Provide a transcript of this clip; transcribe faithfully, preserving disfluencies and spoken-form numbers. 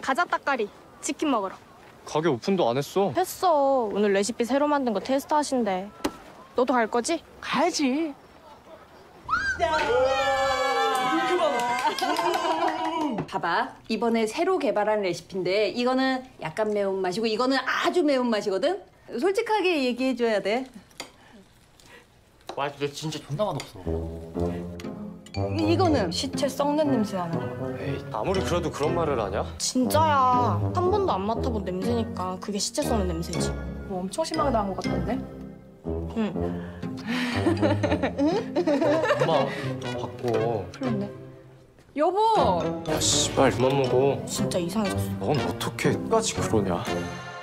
가자 따까리 치킨 먹으러. 가게 오픈도 안 했어. 했어. 오늘 레시피 새로 만든 거 테스트 하신대. 너도 갈 거지? 가야지. 봐봐. 이번에 새로 개발한 레시피인데 이거는 약간 매운맛이고 이거는 아주 매운맛이거든? 솔직하게 얘기해줘야 돼. 와, 근데 진짜 존나 맛없어. 이- 이거는? 시체 썩는 냄새 나는 거. 에이, 아무리 그래도 그런 말을 하냐? 진짜야. 한 번도 안 맡아본 냄새니까 그게 시체 썩는 냄새지. 뭐 엄청 심하게 나온 것 같던데? 응. 엄마, 바꿔. 그런데. 여보! 야, 씨발, 그만 먹어. 진짜 이상해졌어. 넌 어떻게 끝까지 그러냐?